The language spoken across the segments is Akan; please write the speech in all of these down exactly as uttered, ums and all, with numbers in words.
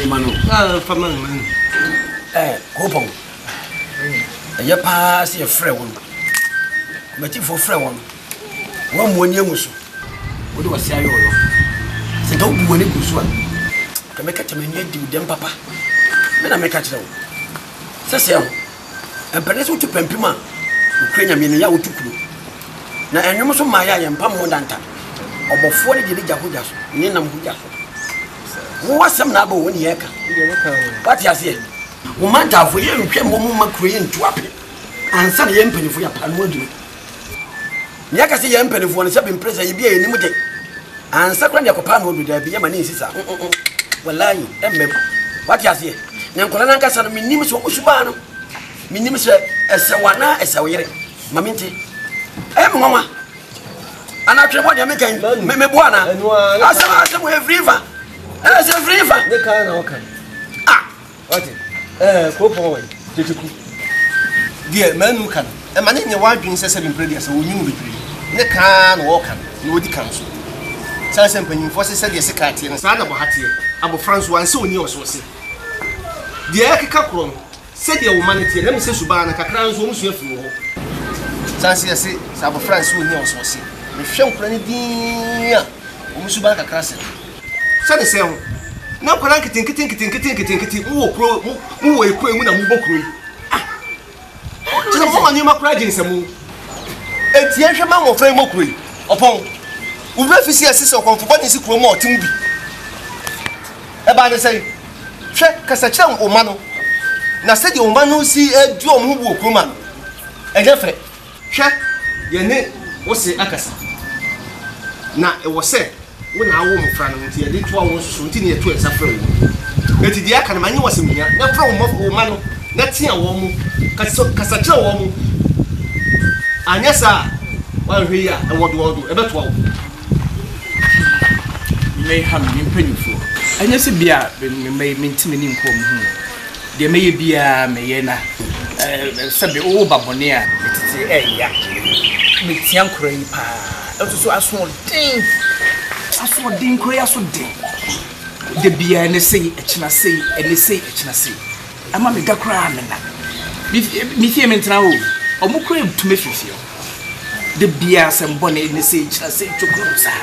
me mano. Ah, for man. Eh, Kopong. Ya pa se frɛ won. Mati fo frɛ won. Wo mo ni amuso. Wo de wase ayo yo. Se ka bu woni gusu a. Ka me ka tamani adi dem papa. Me na me ka kyerɛ wo. Se se ho. Empere so tu pempima. Ukraine me ne ya wo tukuru. Na enwom so ma ya ye mpam ho danta. Obofo ne de gya ho gya so. Ne nam ho gya so. Wo wasem na ba woni ye ka. What you say? Wo manta fo ye nhwe mo mo makro ye ntu ape. Ansa na ye mpanifo ya pa no aduru. Nya ka se ye mpanifo no se be impress ye bia ye nim de. Ansa kwa ne kopa no odu da bi ye ma ne nsisa. Wallahi emme. What you say? Nya nkola na nkasa no minim so osuba no. Minim se ese wana ese woyere. Maminti. Eh mama. Ana twe bo de me kan me me bo ana. Asema asema every river. Ana se every river. Ne kan na okan. Ah. What? Eh, Kopong. Tetuku. Die manu kan. E ma ne nye wadwin se se be mpredi ase wonyu bebre. Ne kan na okan. Na odi kan so. Sa se mpanyin fo se se de se ka tie no. Sa da bo hatie. Abo France wan se oni oso se. Die akeka krom. Se de wo manete na me se suba na kakra nso mu su afi ho. Sa se se sa abo France oni oso se. Me hwe nkura ne din a wo mu suba kakra se. Sa de se ho. Na kwara nkitin kitin kitin kitin kitin kitin wo kro mu wo ekro emu na mu bokro yi ah tisa mo mani makra jin semu enti ehwe ma mo fra mokro yi opon wo be fisi asise okonfo bani si kro mo otim bi e ba de sei hwe kasa kira o ma no na se de o ma no si edu o mu bu okro ma no e je fre hwe ye ne wo se akasa na e wo se wo na wo mfra no nti ye to wo so nti ne ye to esa fra wo eti dia kan manye wasem hia na fra wo mo ma no na tia wo mu kasa kasa kira wo mu anya sa wa hwe ya e wodo wodo e beto wo me ham ni mpanyufo anya se bia me me ntime ni nkom hu de me ye bia me ye na eh sabe o babone a tete e ya me tia nkora yi pa e to so aso den aso din kure aso din de bia ne sei echina sei ene sei echina sei ama me da kura amena mi fie me ntra wo omukure tume fifio de bia sembo ne ne sei echina sei chokuru sa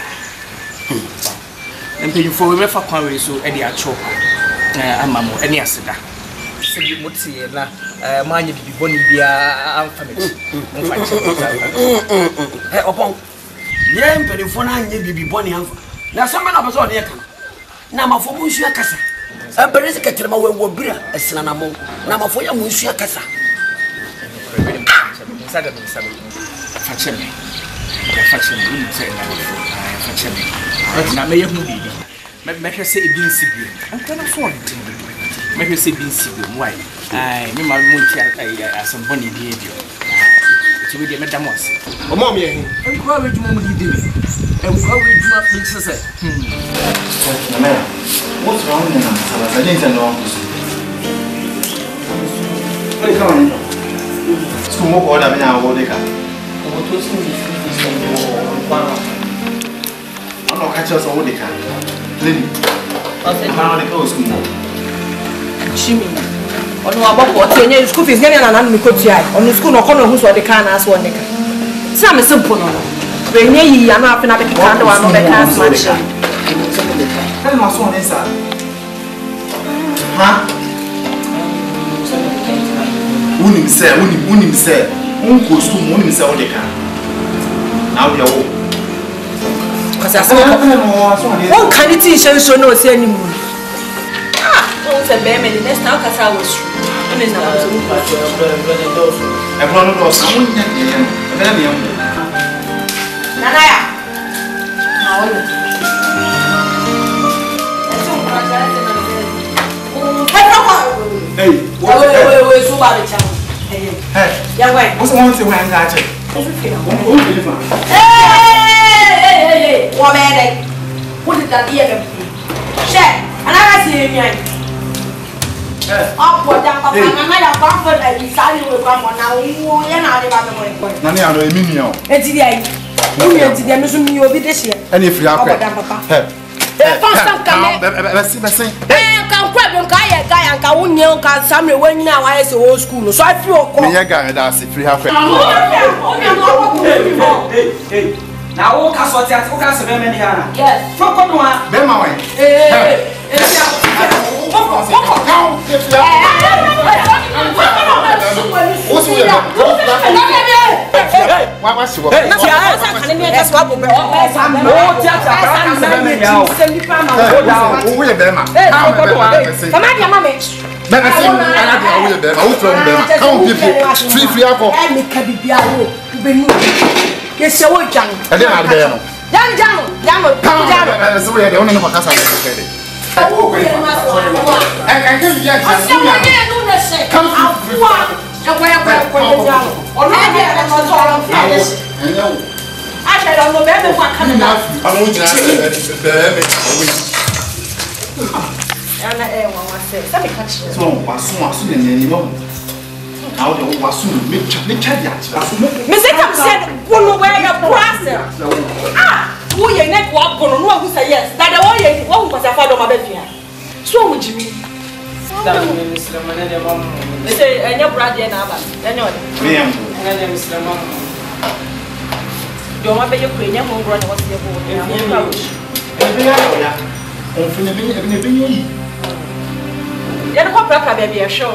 empenyu fo we me fa kwan we so e de acho ama mo ene aseda se bi motie na manye bibi boni bia amfa me mo fa che eh opon ye mpelefo na anye bibi boni amfa na samba na bazo ne kan na mafo mu nsu akasa empelese ketrema we wo bira esina na mo na mafo ya mu nsu akasa saga bin saga fa che me fa che me ni se na fa che me na me ye hu bibi me me hwese ebi nsibio anka na so de me hwese ebi nsibio why ai me ma mu nti asombo ne bi edio ti we de me damos o mo me ehin enko we dwuma mu di de me enko we dwuma me sese hmm na what's wrong with them I didn't know hey come on school mo ko da me na wo de ka o to sin di fi so pa no catch us wo de ka lady how de go school mo chimi onu aboko ti enye school fees nyanya na na mi ko tia onu school no ko no hu so de ka na aso ne ka sa me simple no we nye yi ya na afina be ka ndo wa no be ka asma cha kale ma so ne sa ha unim se unim unim se unko school mo unim se wo de ka na wo de wo kasa sa won kan ti shen so no se animu ah won se be me the next time kasa was true na na so mu pa so e bro no do sa mo nya de yen e be na me yen nana ya na wo hey wait wait wait so ba be cha hey hey ya we what's one thing when ga che o be fa hey hey hey wo be dey wo di ta iya ga she ana ga si emi ai eh apo da papa na na ya ba fa da isali we kwa mo na wo ye na de ba be mo ko na ni aro emi ni o e ti di ai wo ye ti di me so mi obi de she eni free akwa papa hey eh fa sam ka me be be be be eh ka crab and Kaya guy and Kawunya can Samuel when now I say old school. So I feel Me ya guy that's free half. Hey, hey. Now all cast what that okay so many Hana. yes. Fuck on one. Be my way. Hey, Why was you? I don't know better what coming out. I want you to so was soon in any moment. How do you was soon make Mister said, "Won't wear your process." Ah, who your neck walk on who say yes. That the way one was a father of my baby. So would you mean? They say, and your brother and Abba. Anyway, Mister Mom. Don't want to be your queen, your home run was your boy. You're not proper, baby, a show.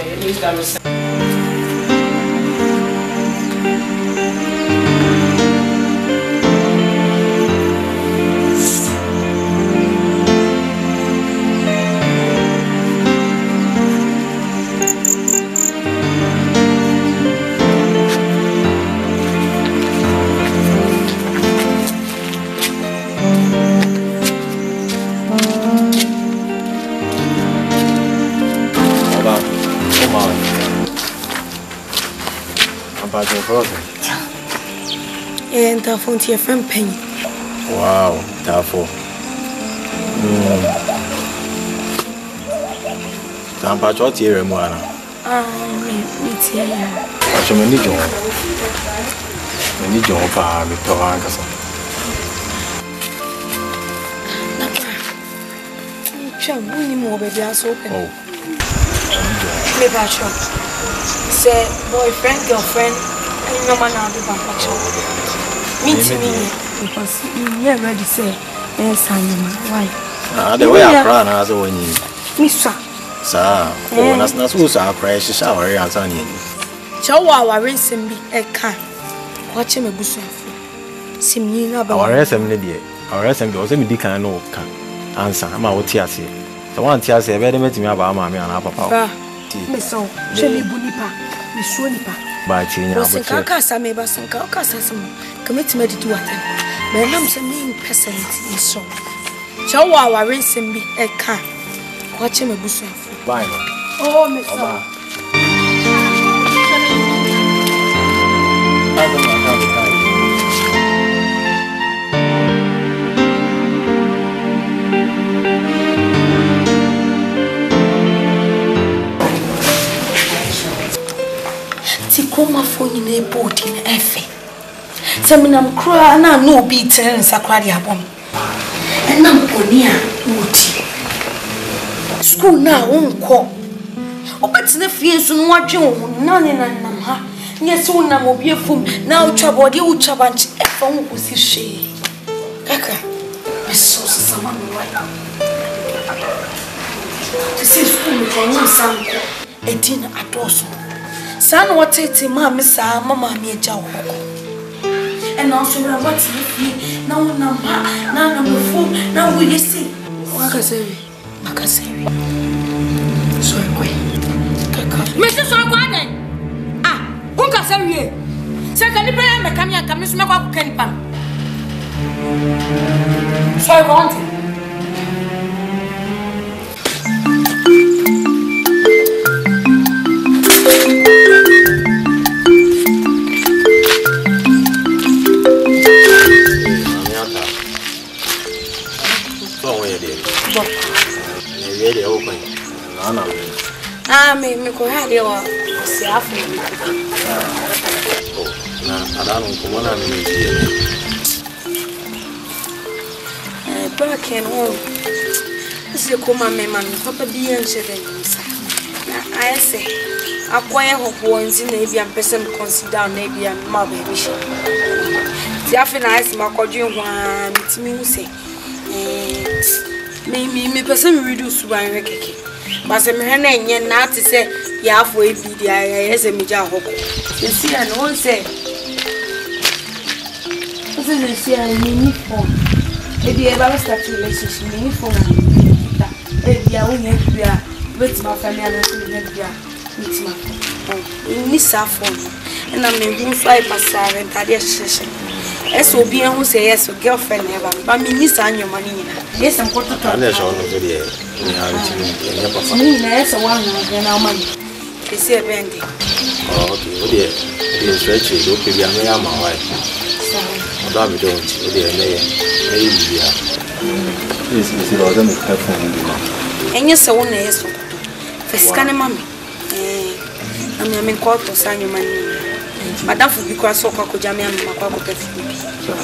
And I found your friend Penny. Wow, therefore. I'm about to hear him. Ah, me too. I should need you. I need you for me to answer. Chum, we need more baby. I so open. Oh, maybe I should say boyfriend, girlfriend, and no man will be back. Me too, because you're ready to say, yes, I am. Why? Ah, the way I cry as a when you. Miss Sir, oh, that's not so sad. Crash shower and sunny. Chow, our racing be a car. Watch him a bush. Simina, our S M lady, our S M was a medical no can answer. I'm out here. The one tears a very met me about mammy and papa. Miss so, Shelly Bunipa, Miss Swanipa. By Tina, Kaka, maybe some Kaka, commit me to do what my mom's a mean person is so. Chow, our racing be a car. Watch him a bush. Bye. Oh, Miss. Tikoma phone in a boat in Effie. Seminam cry and I no beat and Sacradi abom. And now Ponia Woody. School now won't call. Oh, but the fears on what you none in Namha. Yes, so now will be a fool. Now trouble the old chabanch. A phone was his shade. Kaka, I saw someone right now. To see school for no son, a dinner at Dawson. Son, what it's a mamma, sir, mamma, me a jow. And also, what's with me now? Now, number four, now will you see? Macasari, Macasari. So quick, Missus O'Quaden. Ah, Uncasari. Second, the prayer, I come here, come to make up Kenny Pam. So I want Ah, me, me correr de lá. Se afa. Na, a dar um como na minha. É, para quem não. se koma me man papa bi en shede nsa na ayese akwaye hopo nzi na ebi am person consider na ebi am ma ba bi she ti afi na ayese makodwe hwa mitimi hu se eh me me me person reduce ban keke ba se me na enye na ati se ya afo ebi dia ayese me ja hoko se ya no se this is a uniform ebi e ba start relationship uniform ebi a wonye bia wait my family and so dey bia wait my oh ni safo na me hu fly pasare tade hyehyɛ eso obi en hu say yes girlfriend ever ba me ni sa anyoma ni nyina yes am koto to na so no dey ni ha ti ni papa ni na yes wa no na ma ni esi e bende oh okay o dey dey stretch it o pe bia me ya ma wa so oda mi don't o dey na ye na yi bia yes mi se lo da me ka fun ni ma enye se wona yeso fiskane mami eh ami ami koto sanyo mani madam fu bi kwa so kwa ko jami ami makwa ko pefu bi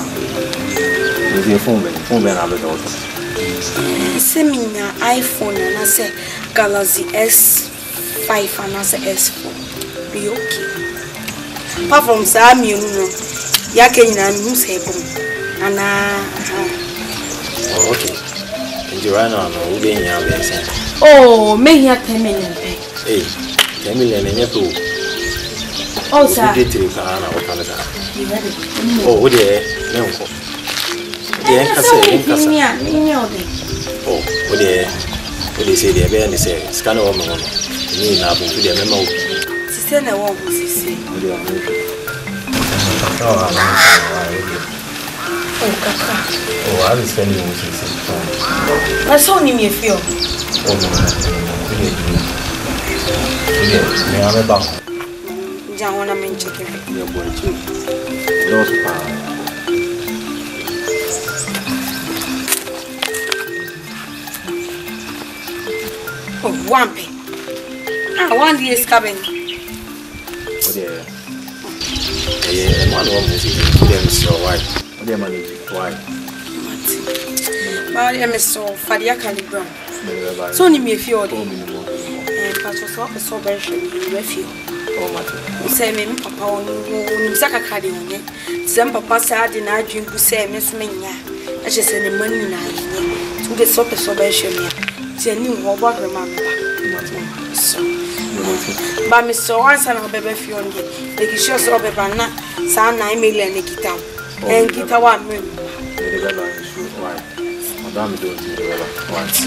ni phone ben phone ben alo do se minya iPhone na se Galaxy S five na se S four be okay apart from sa mi no ya ke nyina mi hu se bom ana oh okay Joanna no we dey here be say oh me here ten million pe eh ten million enye to oh sir we dey three ka na o kana oh we dey me nko we dey ka say nka sa ni ni o dey oh we dey we dey say dey be ni say scan o mo no ni na bu we dey me ma o si se na wo mo si se we dey mo oh ala oh kaka oh I was spending with you I saw ni me feel oh no yeah me ame ba ja wona men check it ya boy chi dos pa oh one pay ah one day is coming oh yeah yeah man wa mo si dem so why oh yeah man why ba ya me so fadia calibra so ni me feel dey eh paso so so ba she me feel oh mate say me papa won ni saka ka de wonye sem papa sa de na adwin ku say me so menya a che se ne mani na ye so de so so ba she me ti ani wo ba gre ma me ba so ba me so wan sa na bebe feel nge de ki sure so beba na sa nine million ne kita en kita wa me de beba why madam do ti de beba once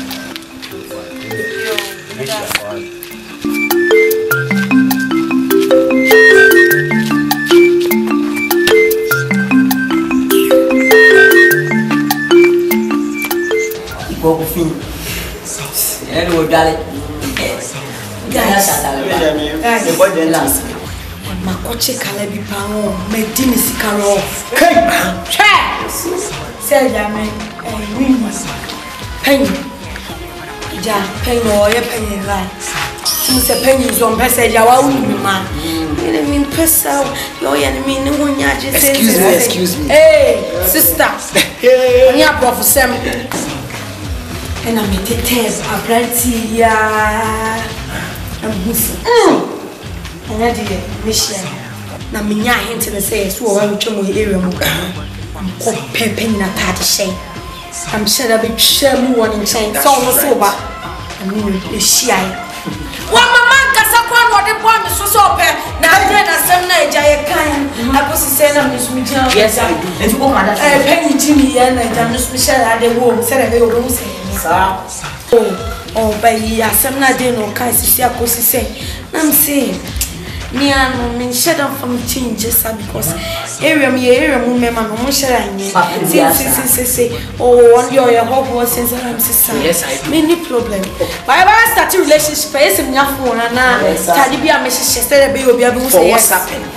go go fin and we got it guys e boy den last ma koche kala bi pa won me di mi sikaro kai che se ja me eh win ma pen ja pen o ye pen la mi se pen zo mpesa ja wa win ma ene mi pesa yo ya ni mi ni wonya je se excuse me excuse me hey sister oni aprof sem ena me tetes abranti ya ambufu ena die mission na minya hint na say so wa ntwa mo area mo ko pepe na tade shay am sure that be share mu won chain so no so ba ami e shiai wa mama kasa kwa no de bo am so so pe na ade na sem na eja ye kan akosi say na me so mi jia yes I do and go mother eh penny jimi ya na ja no so share ade wo say na be wo mo say sa oh oh by ya sem na de no kan sisi akosi say na me say me anu me share them from changes because area me area mu me ma no mo share anye si si si si oh one your your hope was since I'm sister yes I do me ni problem but I start relationship yes me nya phone na tadi bia me share say be obi abi say yes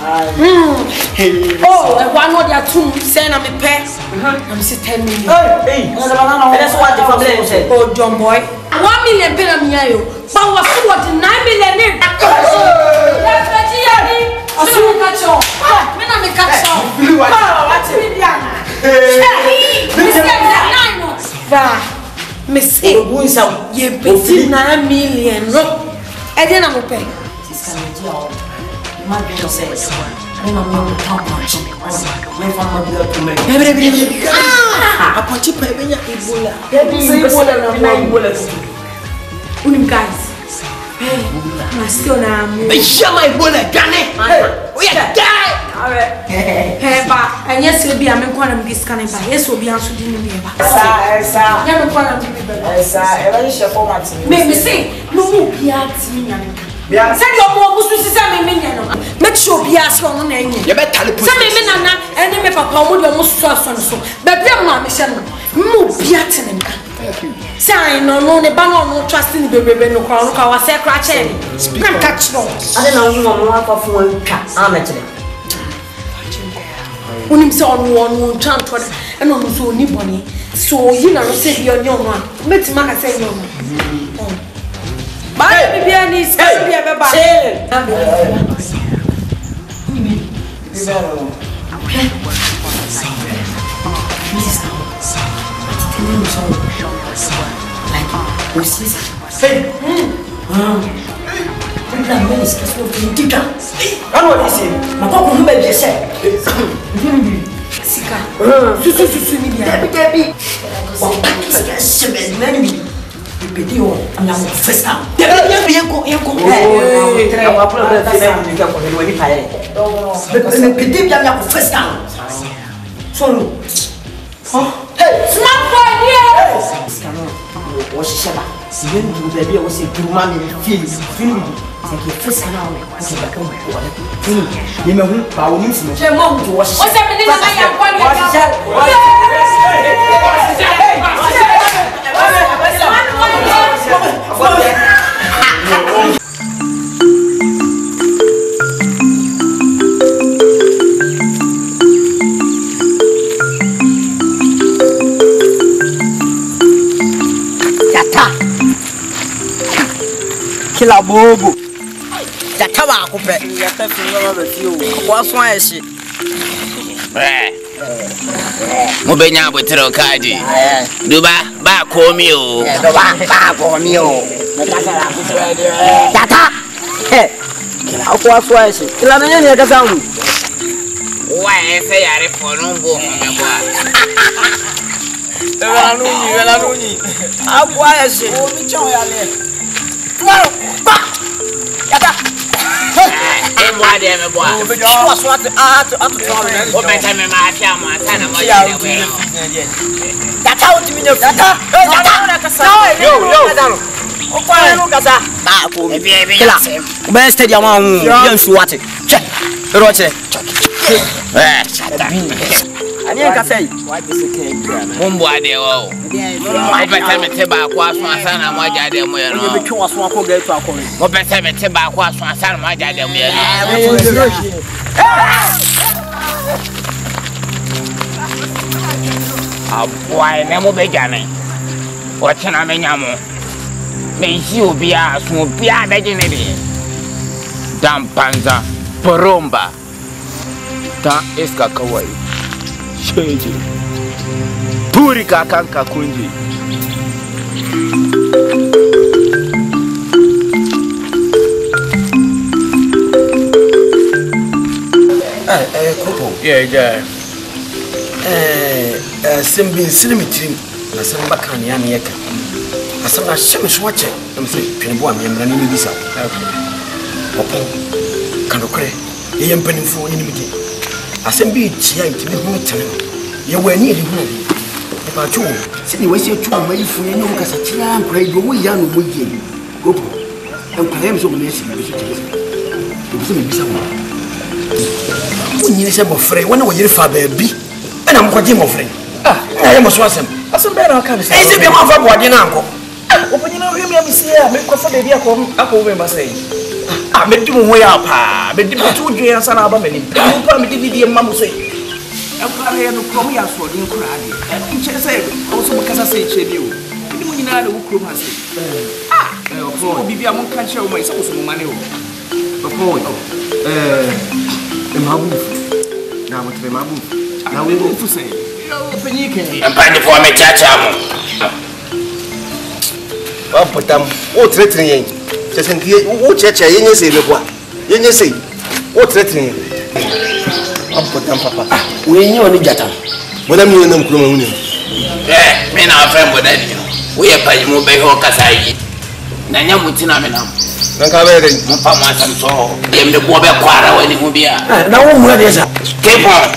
oh I want what they are two say na me pay I'm say ten million hey that's what the problem is oh John boy one million pay na me ayo but was what nine million ni asu kacho me na me kacho ah what me biana hey me say nine no va me say ogun sa ye petit na million no e dey na mo pay sister me ji o ma bi no say I don't know how much. My family got to make. Every every ah, apa cipa banyak Ebola. Jadi Ebola na Ebola. Unim guys. Hey, masih ona mu. Chama Ebola gane. Oh ya die. Hey, ba, anya se bi amen kwa na mbi scan ba. Yes obi anso di ni ba. Esa, esa. Ya me kwa na mbi ba. Esa, e ba she format ni. Me me say, no mu bia ti nya. Bia. Say your mo busu sisa me me nya no. Make sure bia so no na nya. Ye be tale push. Say me me nana, eni me papa mo de mo so so so. Ba bia ma me she no. Mu bia ti ne nka. Say no no ne ba no no trust ni bebebe no kwa no kwa wa say kra che ni. Kam catch no. Ade na wo mo afa fo ntwa amechele. Unim se onu onu twan to e no no so oni boni. So yi na no say bi oni onu a. Meti ma ka say no. Ba bi bia ni say bia be ba. Hey. Hmm. Na me is kasi o fin tika. Ano what say? Ma ko ko mbe je se. Sika. Susu susu ni bia. Debi debi. O pakis ka sebe nani. Bidi o ana mo festa. Debi yan yan ko yan ko. Eh, tre wa pro de fina mo nika ko ni pa ye. Be bidi bia ya ko festa. So no. Oh, Hey, smart boy here. Skano. O shisha ba. Sigen du baby o se duruma mi feel feel. C'est que fait ça là on se bat comme pour aller fini mais me hu ba woni simo Je mo o se me ni na ya kwa ni Yata Kila bobo Yata ba ko pe yata fi no ba ti o wa so ayeshi eh mo be nya botero kaji duba ba komi o duba ba komi o Yata eh kila ko wa so ayeshi kila na nya ka samu wa ese yare fonu bo me bo Ela nuni ela nuni akwa ayeshi o mi chon ya le ba Yata e mo ade me bo o be so so at at at o be ta me ma afia mo asa na mo ya we Yata o timi ne Yata Yata na kasa yo yo o kwa no kasa ba ko mi kila o be stadium wa hu ya nsu wate che ro che eh shata ani ka sei mo mbo ade wo o be ta me te ba ko aso asa na mo ja de mo ya no o be twa aso akọ ga etu akọ o be ta me te ba ko aso asa na mo ja de mo ya Aboy me mo be jane. O chena me nyamo. Me ji obi a so obi a be jene de. Dampanza poromba. Ta iska kawai. Sheje. Puri kakanka kunji. Eh eh kopo. Yeah, yeah. Eh eh sembi silimitrim na samba kan ya ne yaka. Asana sheme so wache. Am se twebo am yemra ni bisa. Okay. Kopo. Kanokre. Ye yempanimfo ni nimdi. Asembi tia ntimi hu tene. Ye wani ri hu na bi. E ba chu. Se ni wasi chu ma yifu ye no kasa tia ankra yi wo ya no mo ye. Kopo. Enkra yem so mo nesi bi so tia. Ko so me bisa wo. Unyini se bofre wona wo yiri fa ba bi na mo kwaje mo frɛ ah na ye mo so asem Asem be na ka be e se bi mo fa boade na anko o pa nyina hwemi amisi a me kwafa be bi akọ akọ we ma sei ah me di mo ho ya pa me di mo tu dwe ansa na aba mani mo pa me di di ma mo sei e kwa re no krom ya so de nkura ade e nche sei o so mo kasa sei che bi o di mo nyina na wo krom ha sei ah e o so bi bi a mo kan che o mai so so mo mane o Papa, eh, e mabu. Na mo tebe mabu. Na we go fu sei o penike Empani fo me chacha mo. wa potam o tretre yen se se nkie wo cheche yen yese me boa yen yese o tretre yen wa potam papa we nyi oni jata bodam ni nam kuro ma hunu eh me na fa mo na ni wo ye pa mu be ho kasa yi na nya mutina me na nan ka be den mo pa mo asam so ye me bo be kwara wani hu bia na wo mu de sa kepon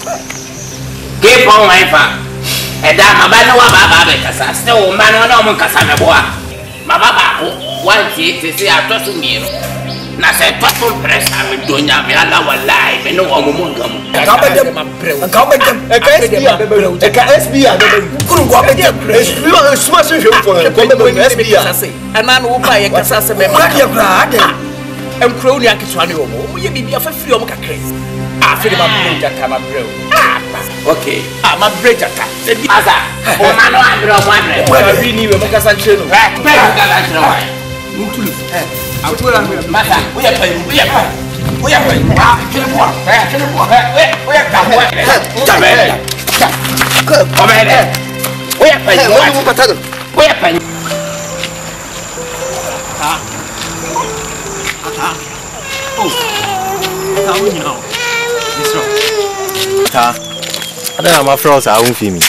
kepon wai fa eda maba ne wa baba be kasa se wo ma no na mo kasa me boa maba ba ko wan ti ti se atosu miero na se tosu presa me donya me ala wallahi me no mo mo ngam ka ba dem ka ba dem e ka S B A e ka S B A be kunu ko ba dem e lo suma se je ko ko be S B A ana no wo pa ye kasa se me ma dia bra ade em kro ni akitwa ne wo mo ye bibia fa firi o mo kakre ah firi ma bro jata ma bro ah okay ah ma bro jata asa o ma no andro mo andre wa bi ni we mo kasa nche no eh be ka la nche wa ntulu eh atura no masa wo ye pa wo ye pa wo ye pa ah kire bo eh kire bo eh wo ye ka bo ta be ko be de wo ye pa wo mo patado wo ye pa ah ah oh ta wo ni no this one ta ada ma frost a un fimi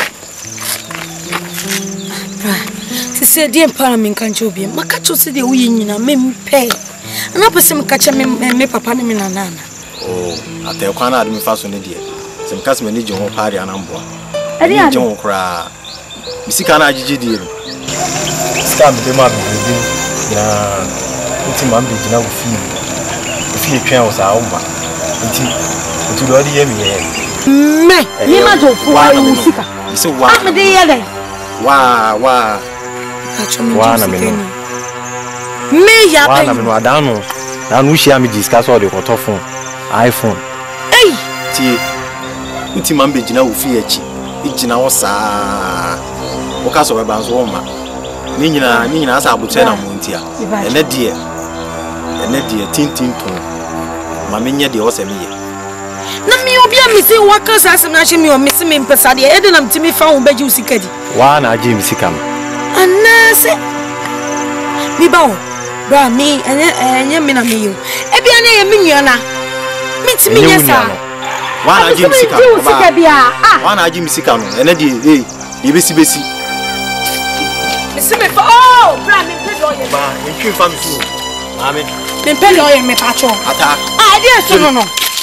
se se die para men kan chobi maka cho se de uyi nyina mempe ana pese me kache me me papa ne me nana oh ate kwa na admi faso ne die sem kasme ni je ho pare anamboa ade je ho kra misika na agigi die no scam de ma bi ya nti ma mbi gina wo fi wo fi twen wo sa wo ma nti nti do de ye mi ye me ni ma jo fu ayi musika so wa ah me de ye de wa wa wa na me no me ya wa na me no adano na no hia me discuss all the phone iPhone ei ti nti ma mbi gina wo fi achi igina wo sa wo ka so be ban so wo ma ni nyina ni nyina asa abuche na mo ntia ene die ene die tintin to ma menye de wo se me ye na mi obi a mi se waka sa asem na hye mi o mi se me mpesa de e de na mtimi fa wo beji usika di wa na agi mi sika no anase mi ba wo bra mi enye enye mi na mi yo e bia na ye mi nua na mi timi nye sa wa na agi mi sika usika bia ah wa na agi mi sika no ene die eh ye besi besi mi se me fa oh bra mi pe do ye ba en twi fa mi fu mami mi pe do ye me pa cho ata ah dia so no no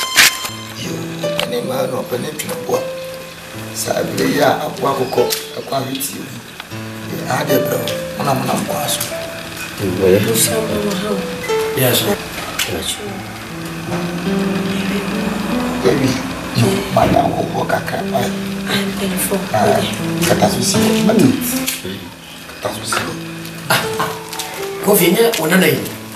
ne ma no pe ne twa sa bi ya akwa kokko akwa hiti ade bro ona mona kwa so we yes baby ma ya ko kaka I'm painful kata susi mami kata susi ko finya ona nai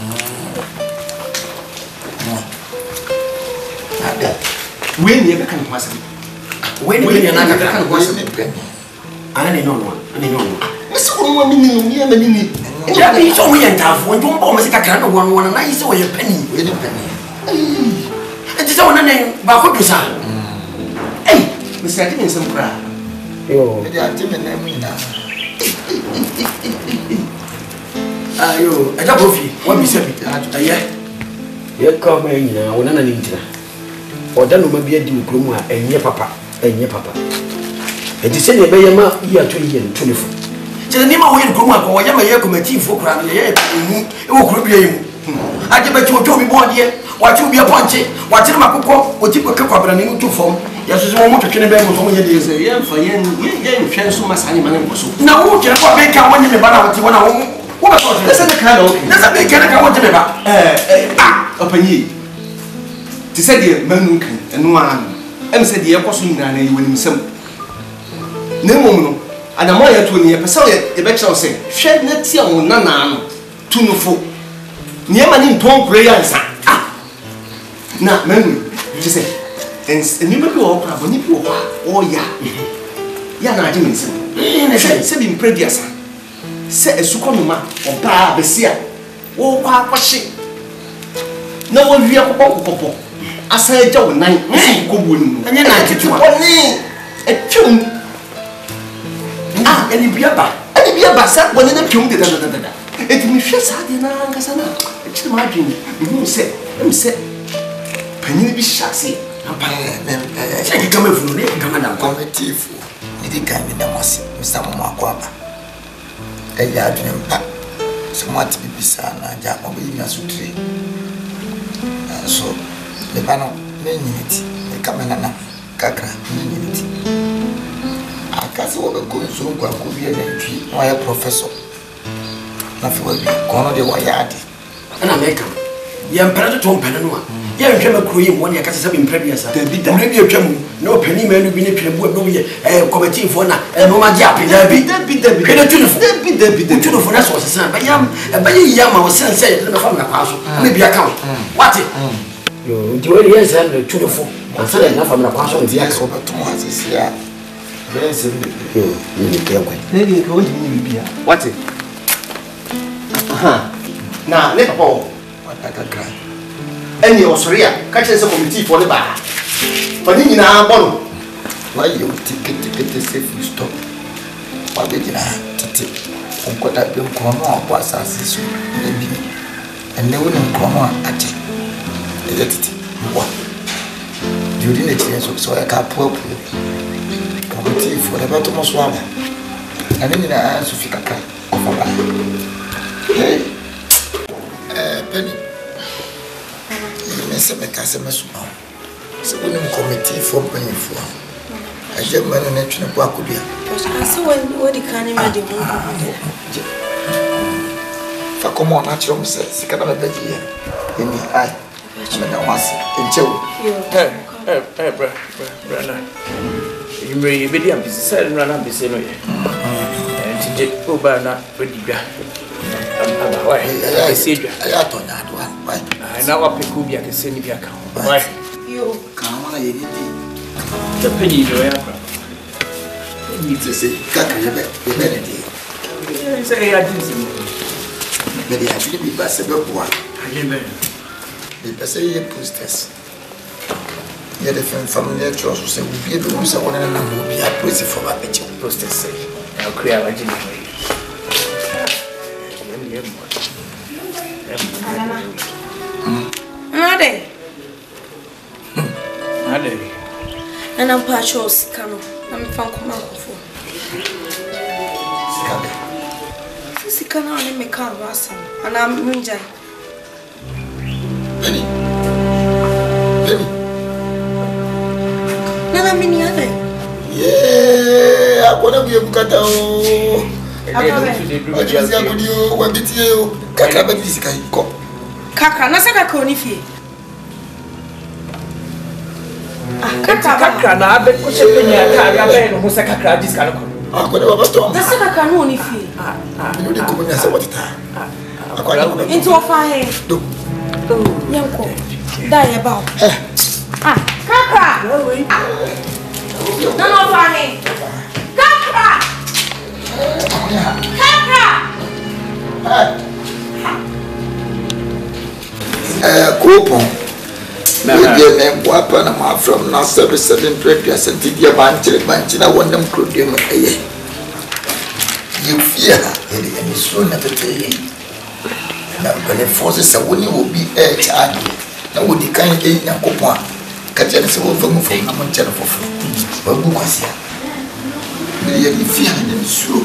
ade we ni e kan kwasa we ni ni na ka kan kwasa ana ni no no ani no no ese ko mo mi ni ni na ni ni ya bi so mo yentafo ntum bo mo sika kan no won won na yi se wo ye pani we ni pani enti se wona nen ba ko dusa eh me se ati nsem kra yo e ati me na mu ina ayo aja bo fi wa bi se bi aye ye ka ma nyina wona na ni ntira oda no ma bi adi ukromu a enye papa enye papa enti se ne be ye ma yi ato yi en twenty-four se ne ma wo ye ukromu a ko ya ma ye committee fo kra no ye ehu e wo kro bia yi mu aje ba choto bi bo de wa chu bia ponche wa tire makokọ o ti ko kwabra ne ntu fom ya so so mo twetwe be mo so mo ye de se ye fa ye ye hwe so ma sani ma ne so na wo kire ko be ka wonye me ba na wo ti wona wo wo ba so na se ne ka na o na se be kire ka wonye me ba eh ah opanyi ti se de manu kan enu an em se de ye ko so nyina na ye woni misam na mom no adamo ya to ni ye pese ye be kire se hwe na ti an na na no tunufo ni e ma ni nton prayer nsa ah na manu ti se en ni be wo kwa bo ni bi wo kwa o ya ya na adi mense ne se se bi mprediasa se esukonuma oba besia wo kwa kwahye na wo wi akopɔ kokɔpɔ asa agya wo nan se ko buo ni enye na titwa oni etwum ah eni bia ba eni bia ba sa woni na twum de da da da Et tu me fais ça, Dina, Cassana. Et tu m'as dit, vous savez, vous savez, Penny be chassé. C'est qui comme vous voulez, comme un committee. Il dit quand il est aussi, nous sommes moi quoi. Et il y a du pas. C'est moi qui dis ça, j'ai envie de soutrer. So, les panneaux, les unités, les caméras, Kakra, les unités. À casse au conso, quoi, combien de filles, moi, professeur. La fois, qu'on a des voyages. Un américain. Il y a un père de ton panneau. Il y a un jeune couille, moi, il y a quatre cents préviens. Il y a un jeune, no penny, mais le binet, puis le bois, un committee for now, and no madia, puis la bite, bite, bite, bite, bite, bite, bite, to the finance was a son, but yam, a bay yam, I was saying, the family house, maybe account. What it? You do it, yes, and to the phone. I'm saying enough from the passion of the ex over two months this year. Very simple. You get away. Maybe going to be what it? Aha. Now, let go. What I can cry. And you also here, catch us a committee for the bar. But in our bottle, why you take it to get the safe you stop? Why did you to take from what I've been come on was as maybe and they wouldn't come on at it. The what? You didn't change so I can't pull committee for the bottom of swallow. And then I answer Fika of a hey, Penny. You may make us a mess. So we don't committee for paying for. I just man and actually work with you. I saw what the can imagine. For come on, natural says, you cannot be here. In the eye. I mean, I was in jail. Hey, hey, hey, brother. You may be a busy side and run up the same way. And to get over now, pretty bad. I see you. I got on that one. I know what people be at the same account. Why? You can't want to eat the penny you have. You need to say, Kakabet, the melody. Say, I didn't see. But they actually be best about one. I came in. The best a posters. Yet the family trust will say, we be able to say one and another will be a praise for my picture. Posters say, I'll create a genuine. Ade. Ade. And I'm partial scano. I'm found command for. Sikana and make a rascal. And I'm Rinja. Penny. Penny. Nana mini other. Yeah, I'm gonna be a bucata. I just got you one bit you. Kakabet is a cop. Kaka, Nasaka Conifi. Kaka, na abe ko shepenya ka abe no musa kakra dis kana ko. Ako na babato. Nasaka Conifi. Ah, ah. You dey come na say what it. Ako na. Into a fire. Do. Yanko. Die about. Ah, Kaka. No no fire. Kaka. Kaka. Eh, coupon. Maybe a weapon from now seven seven previous and did your bunch of bunch and I want them to do it. You fear any soon at the day. Now, when it forces a winning will be a child. Now, would the kind of day and coupon catch us over from a month for food. But who was here? Maybe fear and so.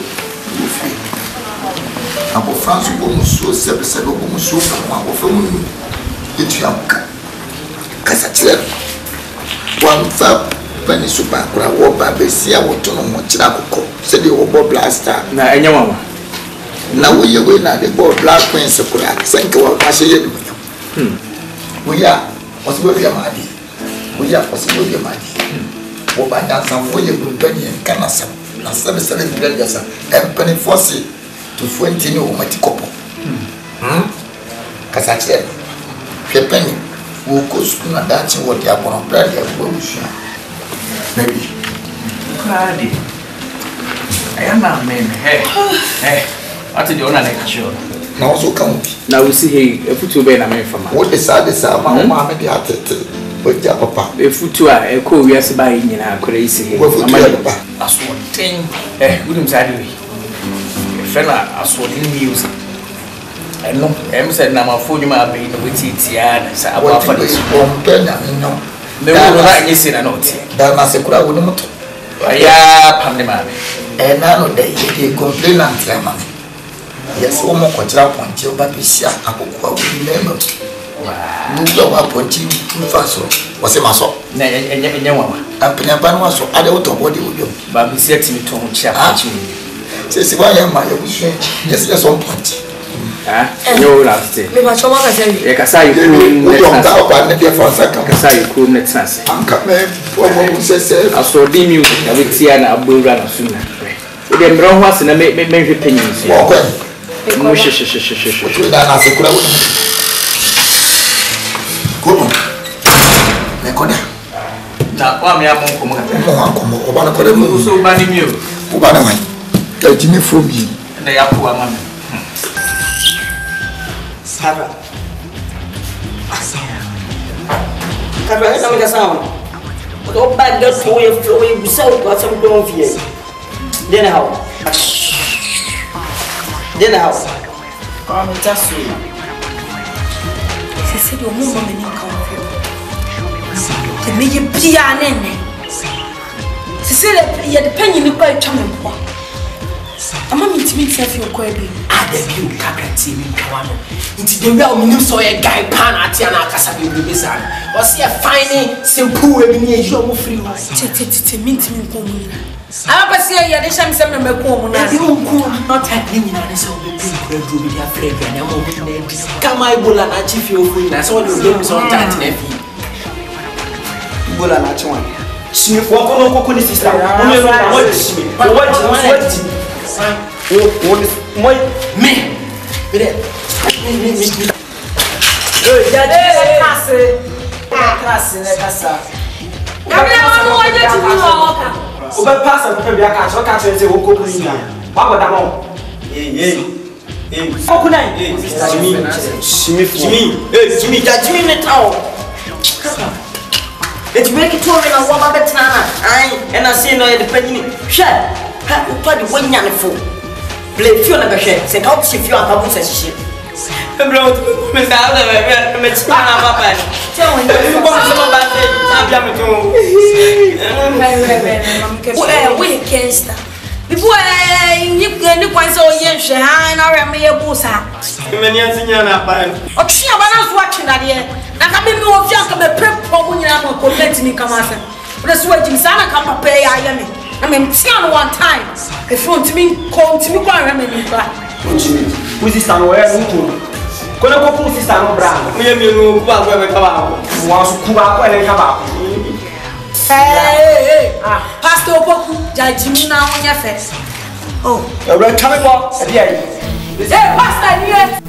Abo France bomu so sebe sebe bomu so kwa wo famu etu amka kasa kire wan fa pani super kura wo ba be sia wo to no mo kira kokko se de wo bo blaster na enya mama na wo ye we na de bo black queens kura sanke wo ma she ye du hmm wo ya wo se wo ya madi wo ya wo se wo ya madi wo ba dan san wo ye bu bani kana sa na sebe sebe de ya sa em pani force to twenty no matikopo hmm kasache pepeni wo ko school na dance wo dia bono brand ya wo usha baby kwadi ayama men hey hey ati de ona na kasho na wo ka ubi na wo si he efutu be na me fama wo de sa de sa ma ma me de atete wo dia papa efutu a e ko wiase ba yi nyina akora isi he mama de aso ten eh gudum sa de we fena aso de music ɛno ɛm sɛ namafo nnwuma abɛyi na wɔtiatia na sɛ aboafa no ɔmpɛ nyame no mɛwuro na ɛnyɛ si na na ɔteɛ dana sɛ kora wo ne moto ɔyɛ pam ne maame ɛna no da yɛde complainant ama me yɛsɛ wo mɔkɔkyerɛ apɔnkye woba bɛhyia akokoa wo mmarima no wura wo apɔnkye mfa so wɔsɛ ma sɔ na ɛnyɛ wawa ampanyapa no wasɔ ade wotɔ bɔde wo dwom baabɛsi atumi tɔ ho kyɛ apɔnkye sɛ si woayɛ ma yɛwosua yɛsɛ yɛ sɔ mpɔnkye ɛnyɛ wo wura ate mebatwɛ mo akasa wie yɛkasa yɛ kurom wode ɔmta ɔkwa ne deɛ fa nsa ka kasa yɛ kurom ne tena ase anka mɛbɔmɔ wo sɛ sɛ asoɔden mi na bɛtia na abɔ wura no so na wode mmerɛ ho ase na mɛhwɛ panyin so wɔkɔɛ mo hyehyehyehyehyehyɛ wotu da na ase kora wo ne kono mɛkɔda na wame abɔ nkɔmmɔ kakra mo ho akɔmmɔ ɔba no kɔda mu so woba ne mi o woba ne wan agyimi fo bi ɛna yɛapo ama me Sara. Kaba ina mga sama. Oto ba ga so ye flow ye busa o kwa sam don fie. Den how. Den how. Kwa me taso. Sisi do mo mo ni ka o fie. Te me ye bia nene. Sisi le ye de panyi ni kwa twa me kwa. Ama mi timi tse fie kwa bi. Ada bi o kakati mi kwa no. Nti de wi a ominim so ye guy pan ati na akasa be bi bisa. O se e fine simple we bi ni e jo mo free ho. Te te te mi timi ko mu ni. Ama pese ye de sham sem na me ko mu na. E o ko not type ni nyina ne se o be bi kura dro bi dia free bi na mo bi na bi. Kama Ebola na chi fie o fu na so o de mi so tat na fi. Ebola na chi wan. Shimi fo ko no ko ni sister. Mo me no what shimi. What what what moi me bire me me me eh ya de classe classe ne kasa kabila mo waje tu ni wo ka o be pass am pe bi aka so ka tse wo ko kuni na wa go da mo eh eh eh ko kunai eh shimi shimi shimi eh shimi ja shimi ne tawo et tu make it to na wa ba betna na ai e na se no e de panyi hwe ha o to de wonya ne fo ble fio na behwe se ka o fio aka bu se hye bro me sa da me me chi na papa ni che won ni ko se mo ba se na bia me to o eh we kensta before eh ni ni kwan se o ye hwe ha na re me ye bu sa me ni ansinya na pa o twi aba na so atwe na de na ka me me o fia ka me prepo mu nyina ma ko let me come asa o so wajim sa na ka papa ya ya me na me mtia no one time e front me come to me kwa re me ni ba Uchimi, uzi sano wewe mtu. Kona ko ku si sano bra. Mye mye no ku ba ba ka ba. Wa su ku ba ko ele ka ba. Eh eh ah pastor opoku jajimi na wonya fe. Oh, e re ka me ko e dia yi. Eh pastor ni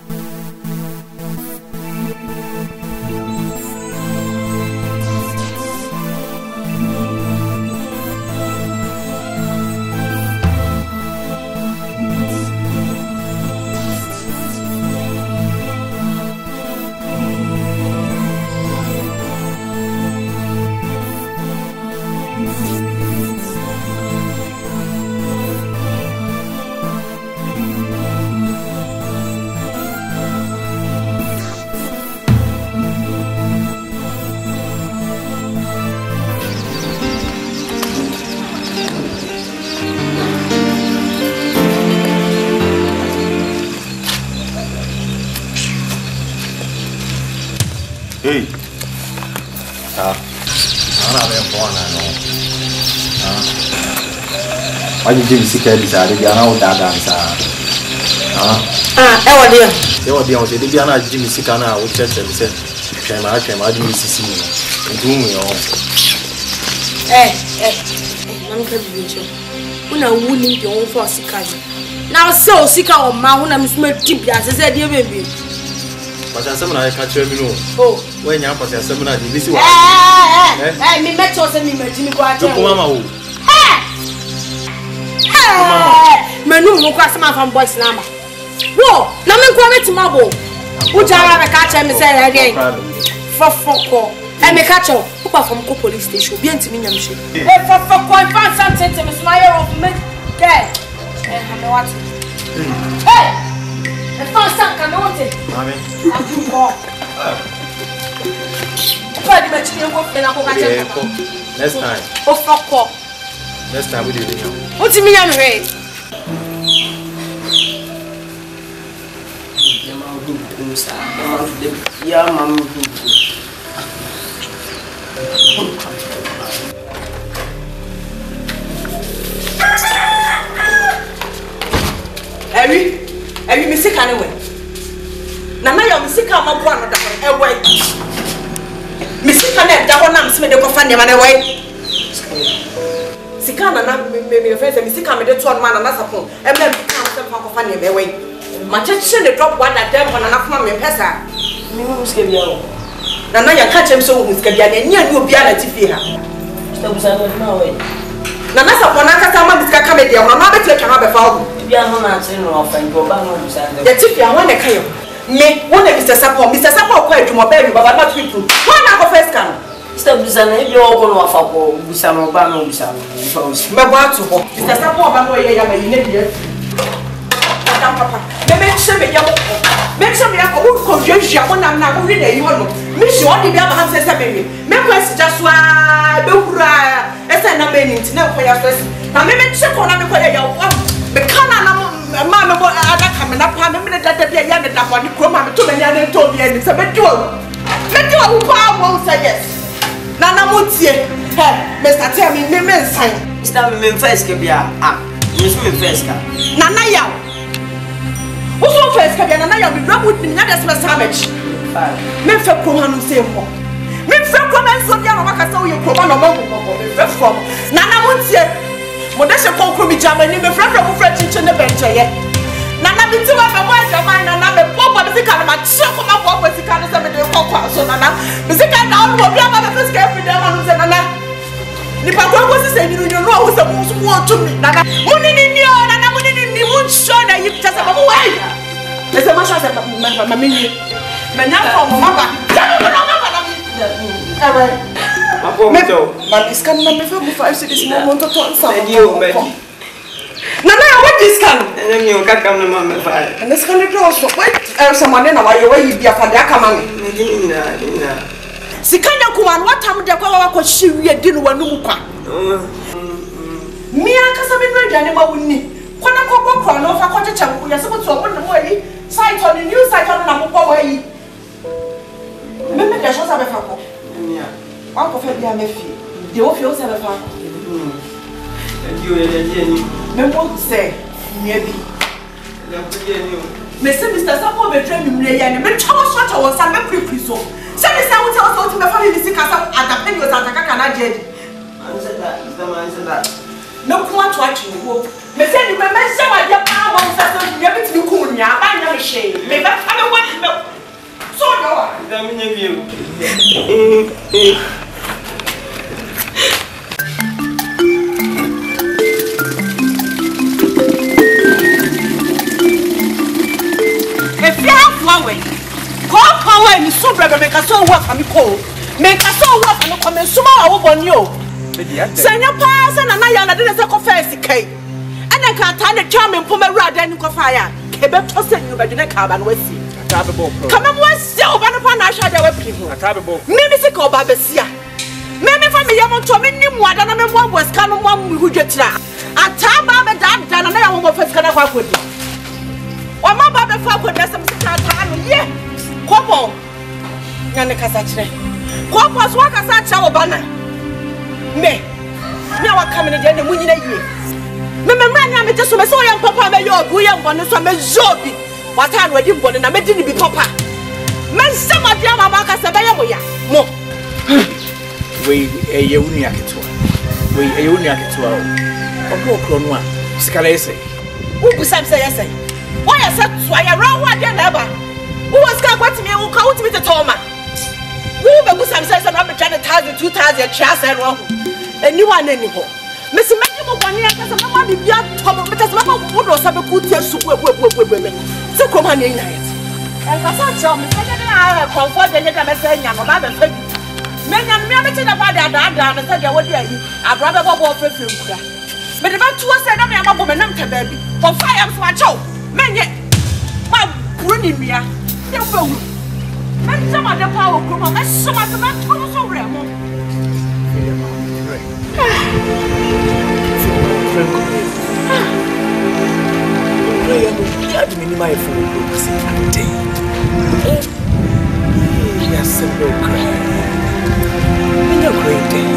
Hey. Ah. Ana be bona no. Ah. Why Jim sika di sa de ana o da da sa. Ah. ah e wo dia. Se wo dia o se de ana Jim sika na o chete se. Hwe ma hwe ma di mi sisi ni. Ndum yo. Eh eh. Nam ka bi nche. Una wuli ndi on fo sika ni. Na se o sika o ma ho na mi suma tibia se se de bebe. Pasa sama na ka tire mi no. Oh. We nya pasa sama na di bi si wa. Eh eh eh mi mecho se mi meji mi kwa Ko mama wo. Eh. Eh. Menu mo kwa sama fam boys number. Wo, na me kwa meti mabo. Wo jara be ka che mi se ya gen. Fofoko. E me ka che wo pa fam ko police station bi ntimi nyam hye. E fofoko e fan san tete me sma yero of me. Ke. Eh ha me wat. Eh. First time can not it. Mami. Padi me chini ko fe na ko ka che. Next time. O foko. Next time we do it. What do you mean anyway? Ya mamu. Eri, eri mi sika ne we. Na na ya mi sika ma bro no da e we. Mi sika na da ho na mi se me de ko fa ne ma ne we. Sika na na me me fe se mi sika me de to no ma na na sapon. E me mi ka se fa ko fa ne me we. Ma che che ne drop one that dem na na kuma me pesa. Mi mu sika bia o. Na na ya ka chem so hu sika bia ne nya ni obi ala ti fi ha. Stop sa na we. Na na sapon na ka ta ma mi sika ka me de ho na be tire twa be fa o. Bia no na tire no fa nko ba no busa de. Ya ti fi ha wane kan yo. Me wona Mister Sapo, Mister Sapo ko adwuma ba bi baba not people. Wana go first can. Stop busa na e o ko no afa ko busa no ba no busa no. Fa o si. Me ba to ho. Mister Sapo ba no ye ya ma yine die. Madam papa. Me me che me ya mo. Me che me ya ko ko jejia mo na na ko wi na yi ho no. Me shi o de bia ba ham se se me me. Me ko si ja so a be hura. Ese na me ni ntina ko ya so si. Na me me che ko na me ko ya ya wo. Me kana na ma me bo ada ka me na pa me me da da bia ya me da bo ni ko ma me to me nya ne to bia ni se me do. Me do wo pa wo say yes. Na na mo tie. He, Mister Tell me me me nsan. Mister me first ke bia. Ah, me so me first ka. Na na ya. Wo so first ka bia na na ya me rabu ni nya da se samage. Me fe ko hanu se mo. Me fe ko me so bia no maka sa wo ye ko ma no mo mo me fe from. Na na mo tie. Mo de se ko ko mi Germany me fra fra mo fra chinche ne benche ye. Na na mi ti wa me mo Germany na na me po po mi ka na ma che ko ma po po sika no se me de ko kwa so na na. Mi sika na on wo bia ma me first ka every day ma no se na na. Ni pa kwa kwa se ni no no wo se mo so mo to mi na na. Mo ni ni ni o na na mo ni ni ni mo show na yi ta se mo wa. Ese ma sha se ma ma mi ni. Me nya ko mo ma ba. Ja mo na ma ba na mi. Eh Apo mo to. Ma scan na me fa mo five cities mo mo to to nsa. Medio medio. Na na what this scan? Ene mi o kaka na ma me fa. Na scan the draw so wait er someone na wa ye wa yi bia fa de aka ma me. Ni na ni na. Sikanya kuma no watam de kwa wa kwa hyiwie di no wanu mu kwa. Mi aka sa me no aduane ma wonni. Kwana kokko kro no fa kwa cheche ku ya se mo to mo no yi. Site on the new site on na mo kwa wa yi. Me me de so sa be fa ko. Ni ya. Wa ko fa bia me fi. De wo fi o sa be fa ko. Edio ele ni. Me mo se ni bi. Le ko je ni o. Me se Mister Sapo be try mi mre ya ni me twa so twa wo sa me prepare so. Se me say wo tell so to me family mi sika sa adapt ni o sa taka kana je di. Answer that. Mama answer that. Me ko atwa atwe wo. Me se ni me me se wa je pa wo sa so ni bi ti ku nya ba nya me hye. Me ba fa me wa me so do wa. Da mi nya bi o. If you have one way, call call when you so brother make us so work for me call. Make us so work for me come and suma a wo boni o. Senya pa se na na ya na de se ko first kai. And I can tan the charm and poma rada ni ko fire. Kebe to se ni obadune ka ba no wasi. Atabe bo pro. Come on wasi o ba no pa na sha da wa pihu. Atabe bo. Me me se ko ba besia. Me me fa me yam to me ni mu ada na me mo waska no mo mu hudwetira. Ataba be da da na ya wo mo first kana kwa kodi. Wama ba be fa ko desa msika ta no ye kopo nya ne kasa kire kopo so kasa cha obana me nya wa kamene de ne munyina yie me me mra nya me te so me so ya papa me yo bu ye mbone so me zobi wata no adi mbone na me di ni bi papa me sama dia mama kasa be ye mo ya mo we eye uni aketwa we eye uni aketwa o ko kro no a sikala ese u bu sam say yes. Why is that? Why are wrong? What you never? Who was going to me? Who called me to Toma? Who be some sense and I'm trying to thousand, two thousand, chance and wrong. And you want anymore. Mister Matthew, one year, because I'm not be beyond Tom, because Mamma would also have a good year soup with women. So come on in night. And for such a I have comfort and you can say, I'm about to say, men and me, I'm about that, and said, what do you? I'd rather go for a few. But about two said, I'm a woman, I'm baby. For fire, I'm so Men yet, my running me. You go. And some of the power come up, and some of the man comes over him. Yard me my phone books a day. Yes, a book. In your great day.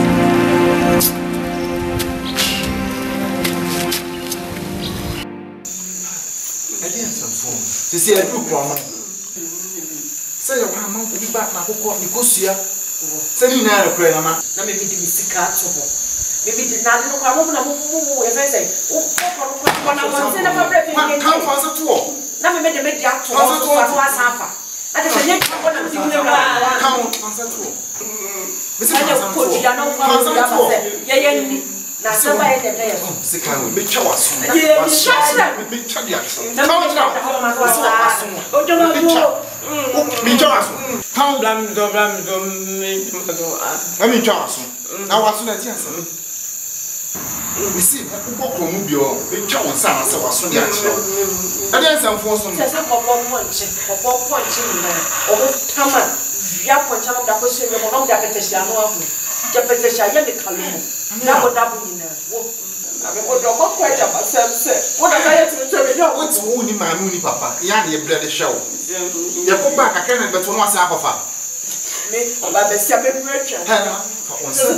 I didn't some phone. To see a group woman. Say your mama will be back now. Who called Nicosia? Sending her a prayer, Mamma. Now maybe the sick cat to her. Maybe did not know how to move. If I say, oh, when I was in a breath, come for us at all. Now we made the media to us half. I just said, come on, come on, Mister Put Yano, yeah, now somebody the day. Sick, I will be choice. Yes, be choice. Come on, oh, don't know. Be choice. Come down, go down, go. Let me choice. Now what's the chance? We see who walk from Mubio, the John San, so was so young. I didn't some force on the top of one point, or one point in there, or Tama, Yapon, that was in the Monom Dapetesiano, Dapetesian, the Kalu, now double in there. What quite of myself, what I have to tell you, what's wounding my moony papa, Yanni, a bloody show. You go back, I can't but one was half of her. Me, but the seven merchant. Some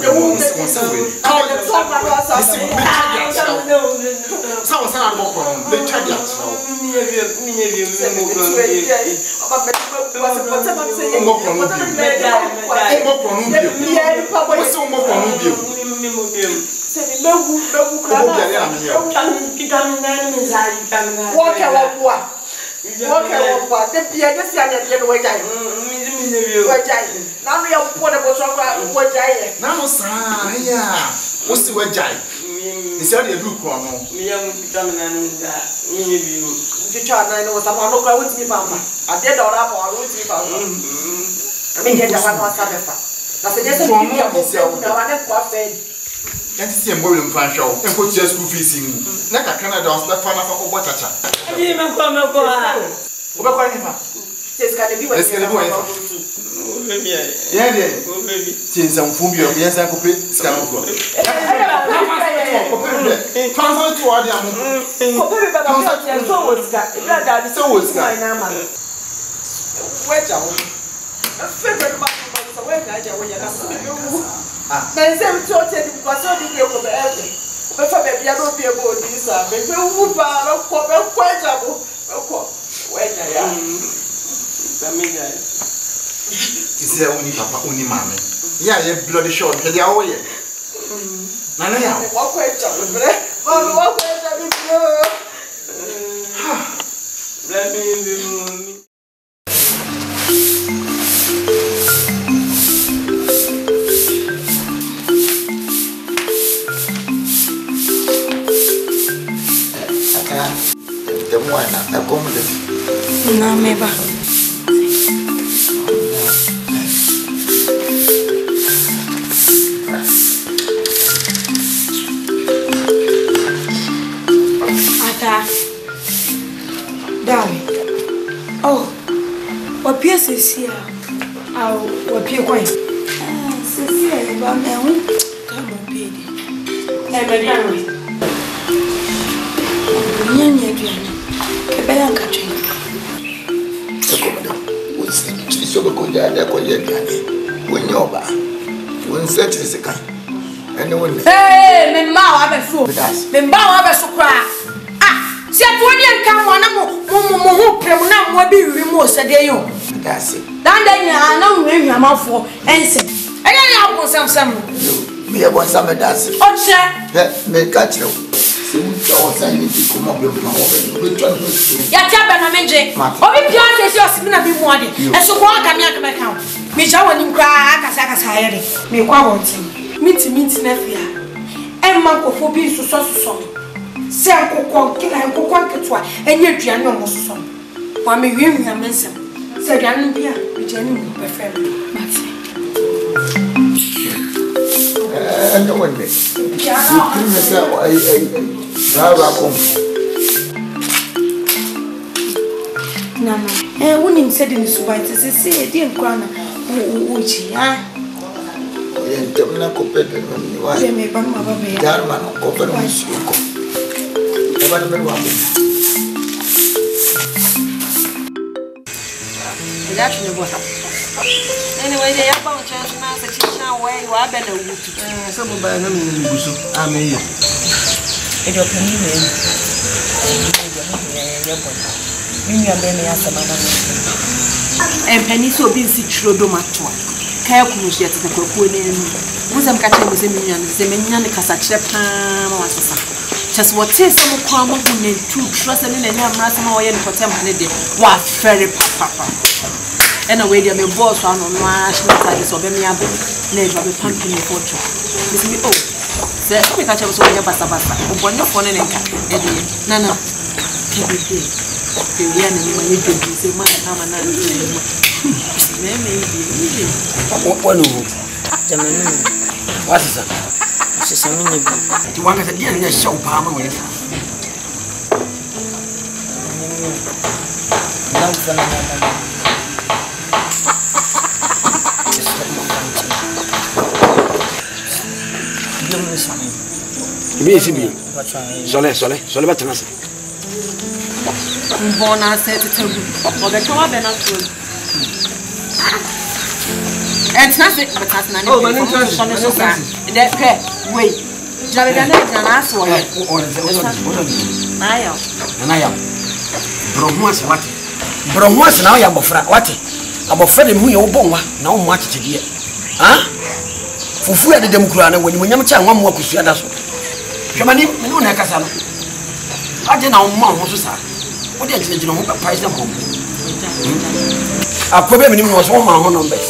sound of the charge. Now we are portable what giant. Now, sir, yeah. What's the word giant? It's only a book on me. I'm becoming an interview. You charge I know someone look out with me, Papa. I did all up or with me, Papa. I mean, get the one was a better. That's a just one more myself. Now I never fed. Can't see a more than fan show and put your school fees in. Like a Canada, but fan of what I didn't come up. What about him? It's going to be what's going to be. Yeah, baby. Since I'm from your yes, I could pay Scampo. Transfer to Adam. So was my name. Wait out. A favorite about the way I ah, then some tortured because so did you over everything. But for baby, I don't be about this. I make no wood bar of copper quite able. When I am. Is there only papa, only mammy? Yeah, you bloody short, but they are here. Nana, yeah, walk away, walk away, let me the one I come with no, maybe. Darling, oh, what piece is here? Oh, what piece going? Ah, Cecilia, but now, come on, baby. I'm a young man. I'm a young country. The commodore was so good that I could when you're back. When such is a kind. Anyone, hey, me ma, I'm a fool. Me ma, I'm a so si atoni enka wona mo mo mo ho prem na mo bi wi mo se de yo dasi dan dan ya na mo ehwa mafo ense enya ya bo sam sam me ya bo sam dasi o che me ka chiro si mo to san ni ti ko mo be ma wo be to no ya tia be na menje obi pia se si osimi na bi mu ade eso ko aka mi aka me ka me ja woni nkra aka sa aka sa ya de me kwa won ti miti miti na fia emma ko fo bi so so so se akokon kila akokon ketwa enye aduane omo soso wa me wi wi amensem se aduane bia me jani mu be frem mate eh ndo wonde ya no me se ai ai ba ba kom Nana, eh, wouldn't say in the subai to say, dear Grana, which, ah, Temna Copet, why may Bama be Darman or Copper on Suco. Never remember. Anyway, they are about chance now to teach now where you are better. Some of them in Busso. I mean, It will come in. Mimi ambaye yasema na Empeni so binsi chirodo matwa. Kaya kunushi ya tete kwa kuwe nenu. Muza mkate muse minyani. Zeme minyani kasa chile pama wa sasa. Chasi wote samu kwa mungu netu. Trasa nene nene amrasa ma waya nikotea mpanede. Wa feri papa. Ena wedi ya meboss wa ano nwa shinatari sobe miyabu. Nejo wabe pampi ni kocho. Misi mi oh. Se kami kacha mso wanya basa basa. Ubonyo fone nenka. Edi nana. Kebebe. Kewia ni mwa yejo bise mwa kama na nini. Meme hivi. Wanu. jamani. Wasi sa. Sasa mimi Ti wanga sa dia nya show pa ma wele. Não vou nada. Ibi sibi. Sole sole sole batana sa. Mbona sete tabu. Obeto wa be na to. And not it, but that's not. Oh, my name is Francis. That okay. Wait. Jabe ga na na aso wa. Na ya. Na ya. Bromuas wati. Bromuas na ya bofra wati. Abofra de mu ye wo bonwa na wo mu achechede. Ha? Fufu ya de dem kura na wani munyam cha nwa mu akusua da so. Hwamani me no na kasa no. Ade na wo ma ho so sa. Wo de achechede no ho price na ko. Akobe me ni mo so ma ho numbers.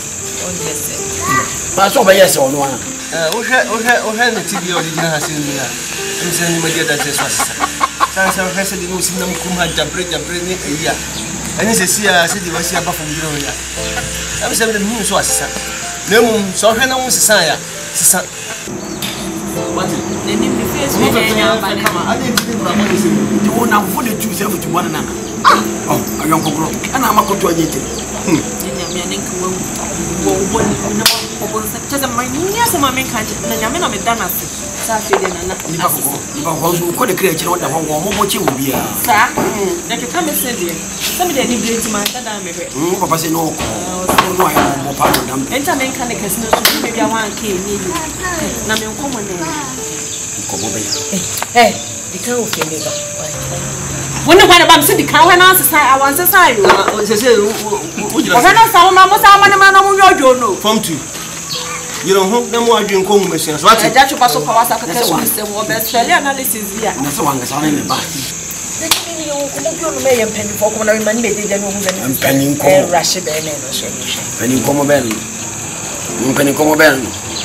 Ma so ba yes o no ana. Eh, o hwe o hwe o hwe na T V original ha sin ni a. Em se ni media da se so asesa. San se hwe se di no sin na mkum ha jabre jabre ni eya. Ani se sia se di wasi aba fam giro ya. Em se me ni so asesa. Na mum so hwe na wo sesa ya. Sesa. What? Ni ni face me nya ba Kama ade ti ni bra ma ni se. Ti wo na fo de tu se futu wana na. Oh, ayon kokoro. Ana amakoto anyete. Hmm. Ni nya nka wo wo wo ni na ko sa tza ma nya se ma men kan na nya me na me dana se. Sa fe de na na. Ni ba ko. Ni ba ko so ko de kire kire wanda ho mo mo che wo bia. Sa. Na ke kama se de. Sa me de ni great man ta da me hwe. Hmm, papa se no ko. No ha mo pa no dam. Enta men kan de kasino so me bia wan ke ni ni. Na me ko mo ne. Ko bo be. Eh, di kan o fele ba. Woni kwa na ba mse di kan hwe na sesa awan sesa yo. O se se o jira. O na sa ma mo sa ma ne ma na mo yojo no. Form two. You know who na mo adwen ko mu mesia. So what? E ja chupa so kwa wasa ka kesu se wo be Australia analysis ya. Na se wanga sa ne ba. Ni yo ko mo bi onu me ye mpani fo ko na ma ni be de no hu be ni. Mpani ko. Eh, rush be ne no so ni. Mpani ko mo ben. Mpani ko mo ben.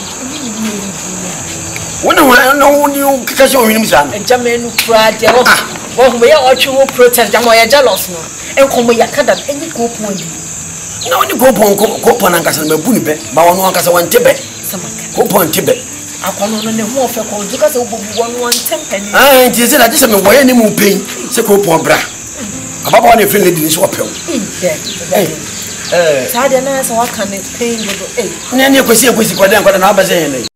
Wona wa na wo ni o kika se o hwini misa no. Jamenu kura de wo. Wo hu ya o twu protest jamo ya jealous no. Enko mo yakada enyi ko pon. Na woni ko pon ko pon ankasa na bu ni be. Ba wono ankasa wan tebe. Samaka. Ko pon tebe. Akono no ne ho ofe ko duka se obobu wono wan tempani. Ah, nti se la je se me woye ni mu pen. Se ko pon bra. Ababa woni friend lady ni so opel. Eh. Eh. Sa de na se wa kan ne pen do eh. Ne ne kwesi kwesi kwada kwada na abaze hen nei.